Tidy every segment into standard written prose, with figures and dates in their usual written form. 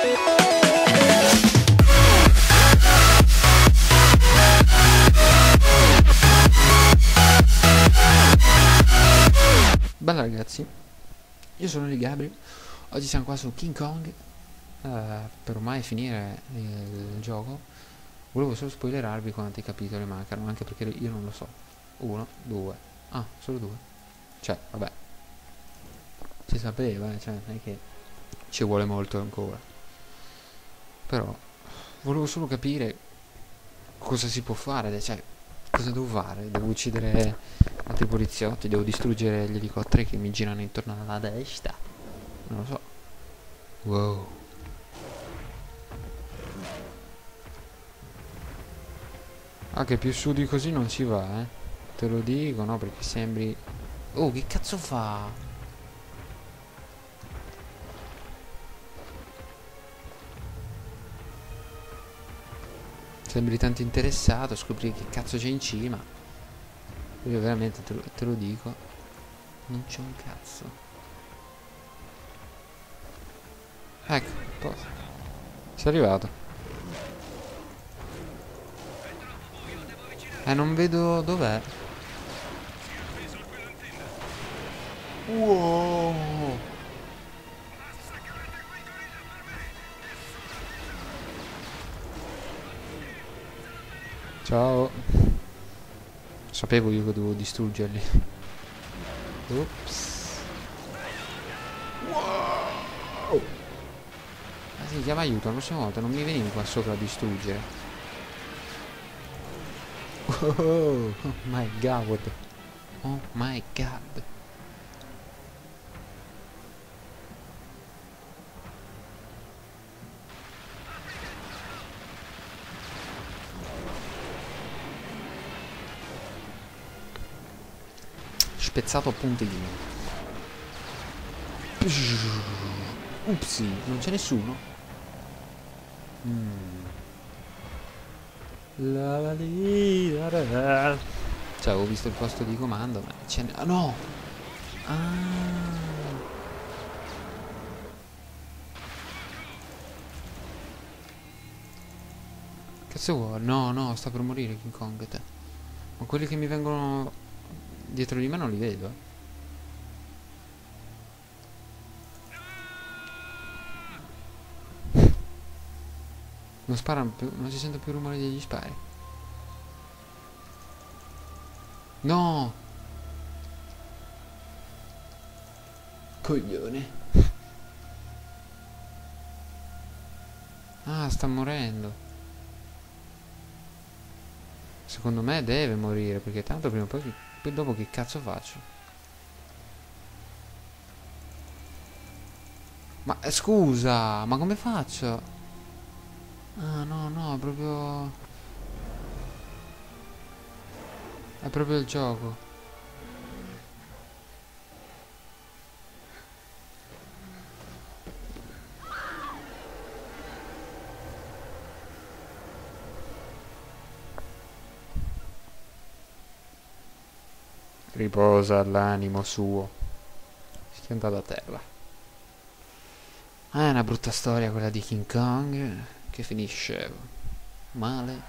Bella ragazzi, io sono Li Gabri, oggi siamo qua su King Kong per ormai finire il gioco. Volevo solo spoilerarvi quanti capitoli mancano, anche perché io non lo so. 1, 2, solo 2. Cioè, vabbè, si sapeva, cioè non è che ci vuole molto ancora. Però volevo solo capire cosa si può fare, cioè cosa devo fare. Devo uccidere altri poliziotti, devo distruggere gli elicotteri che mi girano intorno alla testa, non lo so. Wow. Che più su di così non si va, te lo dico, no, perché sembri... Oh, che cazzo fa? Sembri tanto interessato a scoprire che cazzo c'è in cima. Io veramente te lo dico, non c'è un cazzo. Ecco, sei arrivato. Non vedo dov'è. Wow. Ciao. Sapevo io che dovevo distruggerli. Ops. Wow. Sì, chiama aiuto, la prossima volta non mi venivi qua sopra a distruggere. Oh my god. Oh my god. Spezzato a puntino. Upsi, non c'è nessuno. Cioè, avevo visto il posto di comando, ma c'è... no! Cazzo vuoi? No, sta per morire King Kong, te. Ma quelli che mi vengono dietro di me non li vedo, Non sparano più, non si sente più il rumore degli spari. No! Coglione. Sta morendo. Secondo me deve morire, perché tanto prima o poi dopo che cazzo faccio? Ma scusa, ma come faccio? No, è proprio il gioco. Riposa l'animo suo. Schiantato a terra. È una brutta storia quella di King Kong, che finisce male.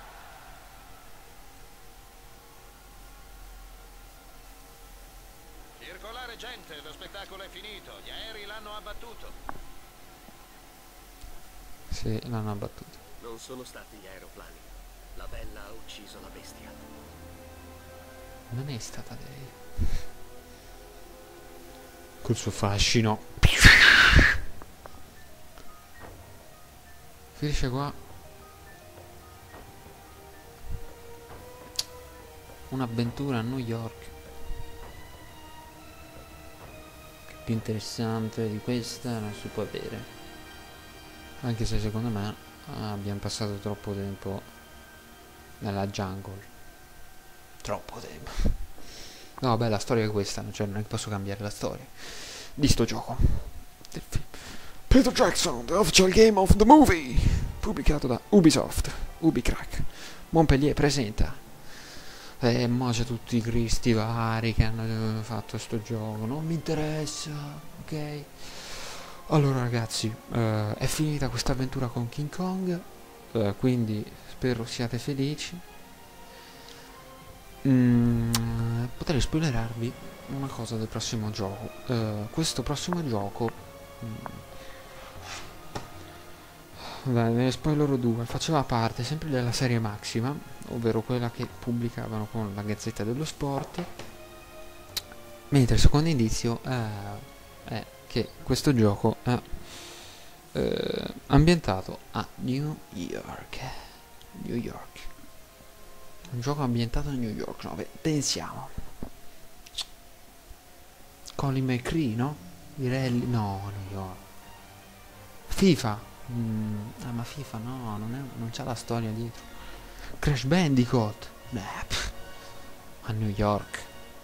Circolare gente, lo spettacolo è finito, gli aerei l'hanno abbattuto. Sì, l'hanno abbattuto. Non sono stati gli aeroplani. La bella ha ucciso la bestia. Non è stata lei. Col suo fascino. Finisce qua. Un'avventura a New York. Che più interessante di questa non si può avere. Anche se secondo me abbiamo passato troppo tempo nella jungle. Troppo tempo. No, beh, la storia è questa, cioè non è che posso cambiare la storia di sto gioco. Peter Jackson, the official game of the movie, pubblicato da Ubisoft, Ubicrack. Montpellier presenta. Mo c'è tutti i cristi vari che hanno fatto sto gioco, non mi interessa, ok? Allora ragazzi, è finita questa avventura con King Kong, quindi spero siate felici. Potrei spoilerarvi una cosa del prossimo gioco. Questo prossimo gioco, dai, ne spoilerò due, faceva parte sempre della serie Maxima, ovvero quella che pubblicavano con la Gazzetta dello Sport, mentre il secondo indizio è che questo gioco è ambientato a New York. New York. Un gioco ambientato a New York, no? Beh, pensiamo. Colin McRae, no? Virelli, no, New York. FIFA. Ma FIFA no, non c'ha la storia dietro. Crash Bandicoot. A New York.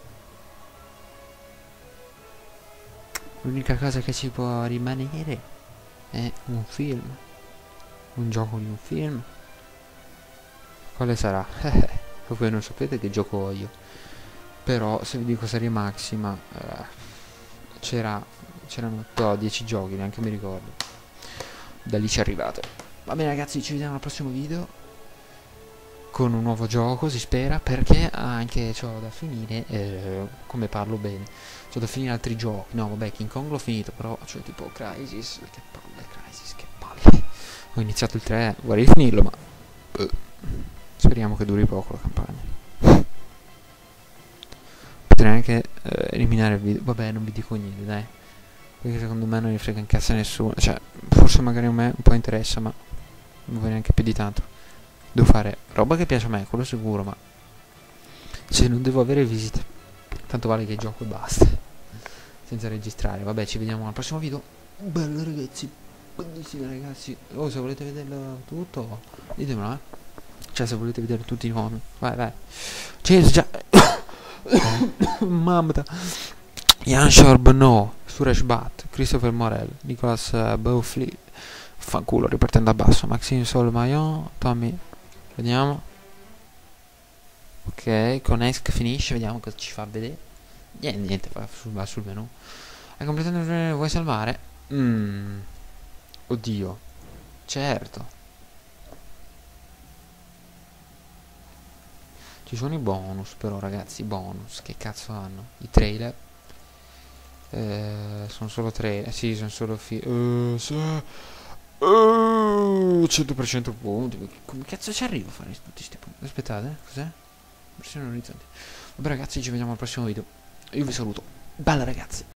L'unica cosa che ci può rimanere è un film. Un gioco di un film. Quale sarà? Voi non sapete che gioco ho io. Però se vi dico serie Maxima, c'erano 10 giochi, neanche mi ricordo. Da lì ci arrivate. Va bene ragazzi, ci vediamo al prossimo video con un nuovo gioco, si spera, perché anche c'ho da finire, come parlo bene, c'ho da finire altri giochi. No vabbè, King Kong l'ho finito, però c'ho tipo Crysis, che palle. Ho iniziato il 3, vorrei finirlo, ma speriamo che duri poco la campagna. Potrei anche eliminare il video, vabbè non vi dico niente dai, perché secondo me non ne frega in cazzo a nessuno, cioè forse magari a me un po' interessa, ma non vuoi neanche più di tanto. Devo fare roba che piace a me, quello sicuro, ma cioè non devo avere visite, tanto vale che gioco e basta, senza registrare. Vabbè, ci vediamo al prossimo video. Bello ragazzi, bellissimo ragazzi. Oh, se volete vederlo tutto ditemelo, cioè se volete vedere tutti i nomi, vai. Cheers, già. Mamma. Jan Charbonneau, Suresh Bhatt, Christopher Morel, Nicolas Beaufly, fanculo, ripartendo da basso, Maxime Solmaillon, Tommy, vediamo. Ok, con Esk finisce, vediamo cosa ci fa vedere. Niente, va sul menu. Hai completato il... vuoi salvare? Oddio. Certo. Ci sono i bonus però ragazzi, bonus, che cazzo hanno? I trailer. Sono solo trailer, sì, sono solo 100% punti. Come cazzo ci arrivo a fare tutti questi punti? Aspettate, cos'è? Versione orizzonte. Vabbè ragazzi, ci vediamo al prossimo video. Io vi saluto. Bella ragazzi.